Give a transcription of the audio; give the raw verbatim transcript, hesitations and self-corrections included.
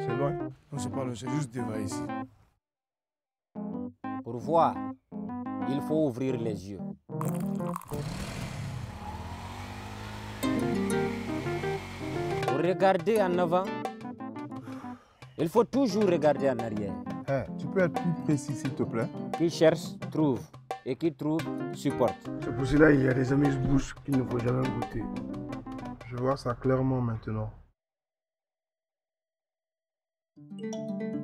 C'est loin. Non, c'est pas loin, c'est juste devant ici. Pour voir, il faut ouvrir les yeux. Pour regarder en avant, il faut toujours regarder en arrière. Hey, tu peux être plus précis, s'il te plaît? Qui cherche, trouve. Et qui trouve, supporte. C'est pour cela qu'il y a des amuse-bouches qu'il ne faut jamais goûter. Je vois ça clairement maintenant.